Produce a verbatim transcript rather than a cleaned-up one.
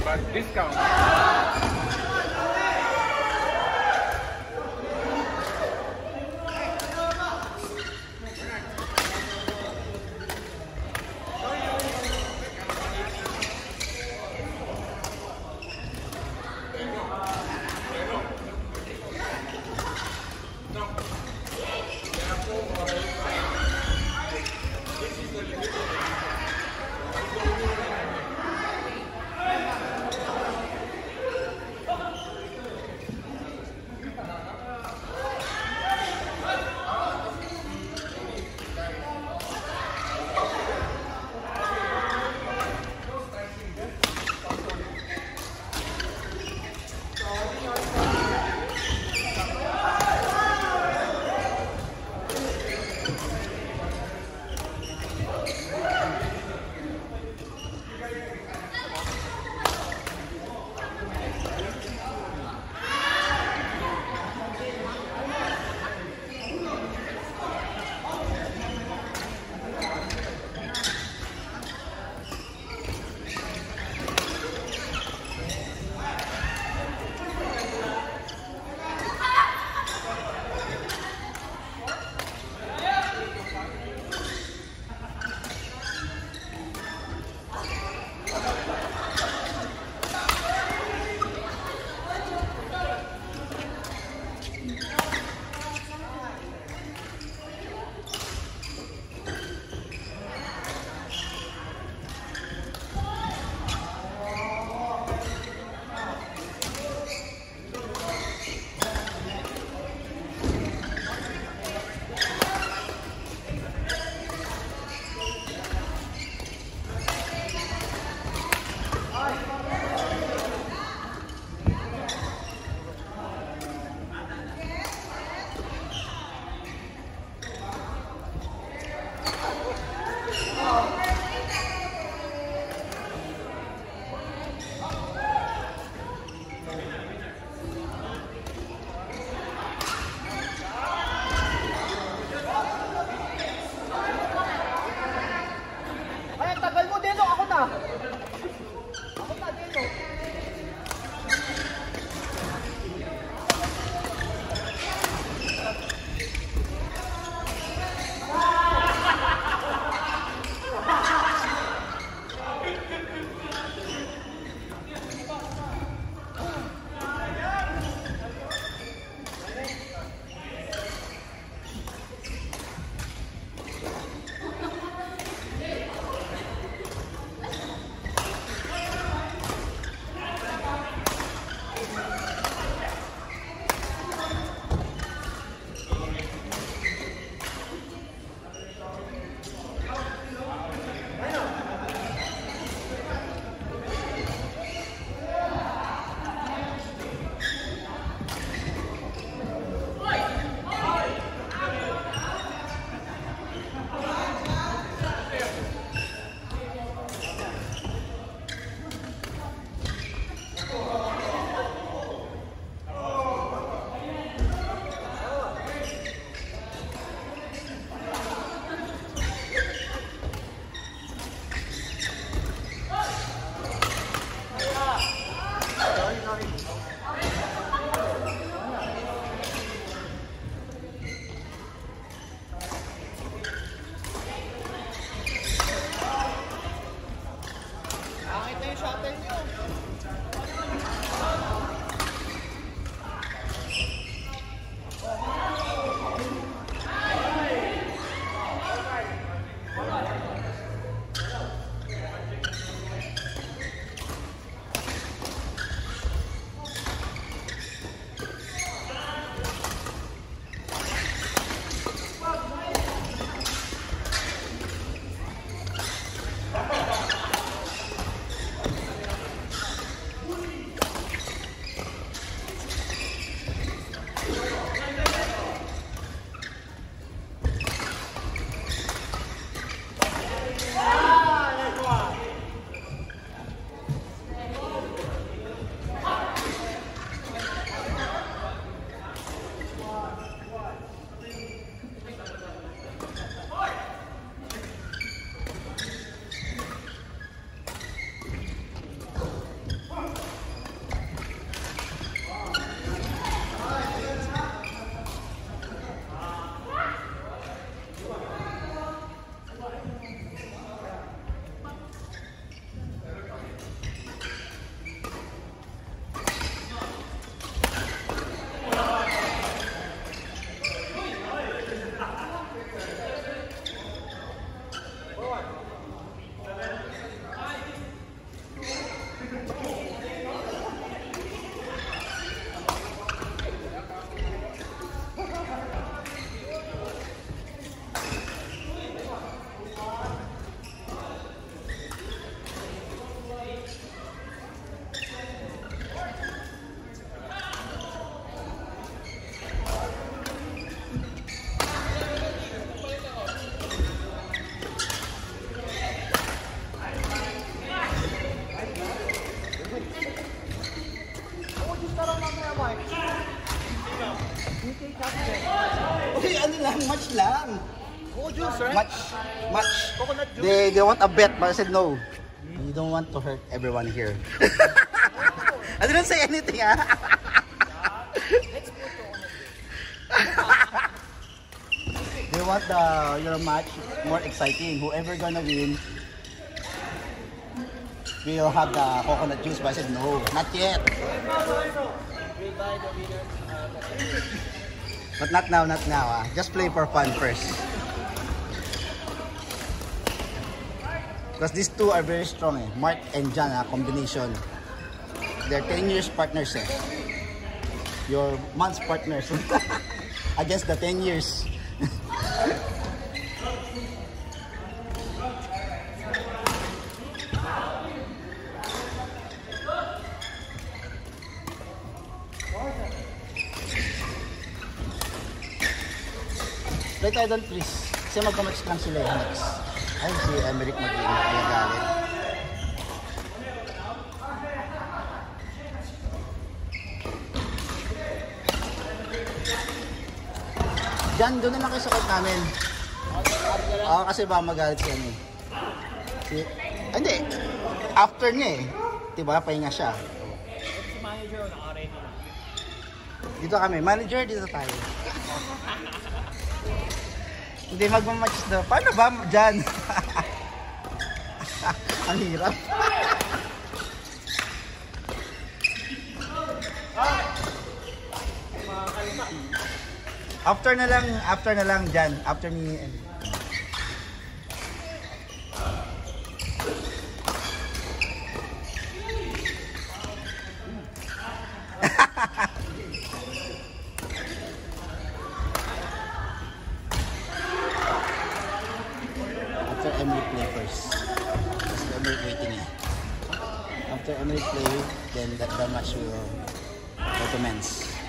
but discount. Okay, ano lang, match lang. Oh, juice, right? Match, match. Coconut juice. They, they want a bet, but I said no. You don't want to hurt everyone here. I didn't say anything, ah. Let's put coconut juice. They want the your match more exciting. Whoever gonna win will have the coconut juice, but I said no, not yet. But not now, not now. Ah. Just play for fun first. Because these two are very strong. Eh. Mark and John, ah, combination. They're ten years partners. Eh. Your months partners against the ten years. Play tayo doon, please. Kasi magkamatch lang sila yung next. Ay, si Emerick mag-galit. Diyan, doon naman kayo sa court namin. Oo, kasi ba magalit siya niya. Si, ah, hindi. After niya eh. Diba, pahinga siya. Si manager, naka-ready na. Dito kami. Manager, dito tayo. Hindi magmamatch na. Paano ba dyan? Ang hirap. After na lang, after na lang dyan. After ni... After Emerick play first. Kasi Emerick waiting eh. After Emerick play, then that the match will go to men's.